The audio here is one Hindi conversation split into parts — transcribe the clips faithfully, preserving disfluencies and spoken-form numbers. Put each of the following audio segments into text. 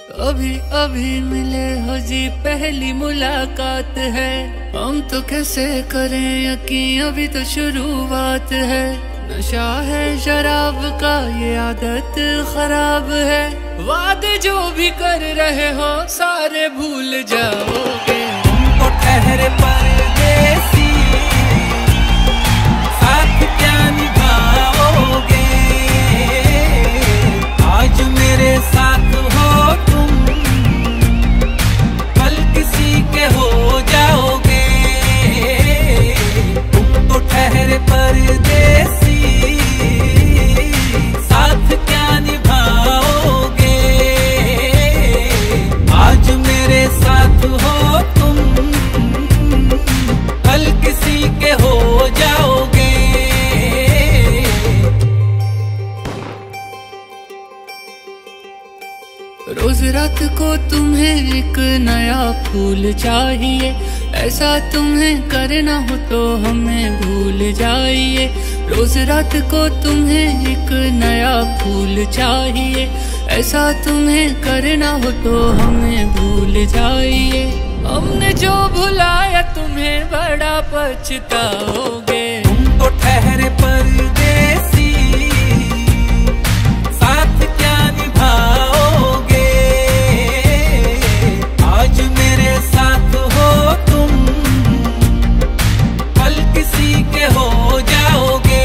अभी अभी मिले हो जी, पहली मुलाकात है। हम तो कैसे करें यकीन, अभी तो शुरुआत है। नशा है शराब का, ये आदत खराब है। वादे जो भी कर रहे हो सारे भूल जाओगे। तुम तो ठहरे परदेसी, साथ क्या निभाओगे। आज मेरे साथ हो तुम, कल किसी के हो जाओगे। तुम तो ठहरे परदेसी, साथ क्या निभाओगे। आज मेरे साथ हो तुम, कल किसी के हो जाओगे। रोज रात को तुम्हें एक नया फूल चाहिए, ऐसा तुम्हें करना हो तो हमें भूल जाइए। रोज रात को तुम्हें एक नया फूल चाहिए, ऐसा तुम्हें करना हो तो हमें भूल जाइए। हमने जो भुलाया तुम्हें बड़ा पछताओगे। तुम तो ठहरे परदेसी, साथ क्या निभाओगे। आज मेरे साथ हो तुम, कल किसी के हो जाओगे।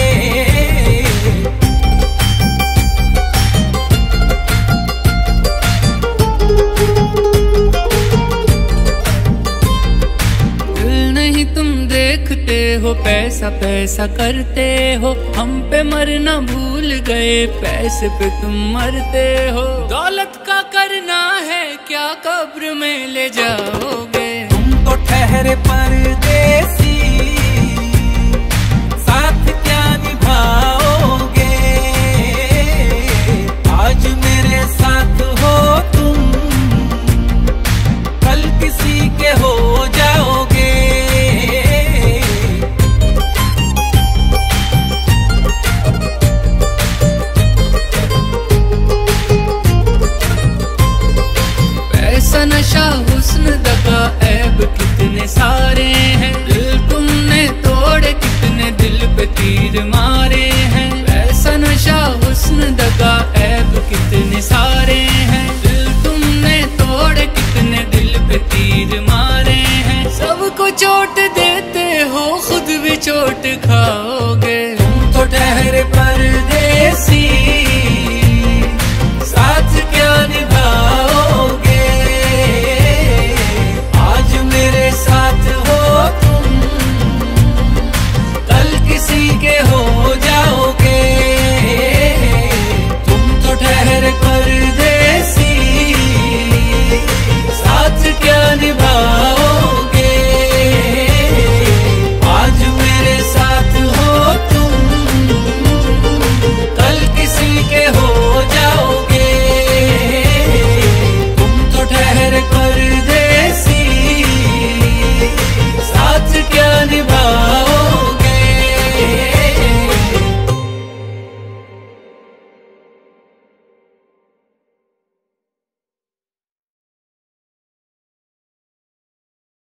दिल नहीं तुम देखते हो, पैसा पैसा करते हो। हम पे मरना भूल गए, पैसे पे तुम मरते हो। दौलत का करना है क्या, कब्र में ले जाओगे। तुम तो ठहरे परदेसी, साथ क्या निभाओगे। आज मेरे साथ हो तुम, कल किसी के हो जाओगे। पैसा नशा हुस्न दगा ऐब कितने सारे हैं। दिल तुमने तोड़े कितने, दिल पे तीर मारे हैं। पैसा नशा हुस्न दगा ऐब कितने सारे हैं। दिल तुमने तोड़े कितने, दिल पे तीर मारे हैं। सबको चोट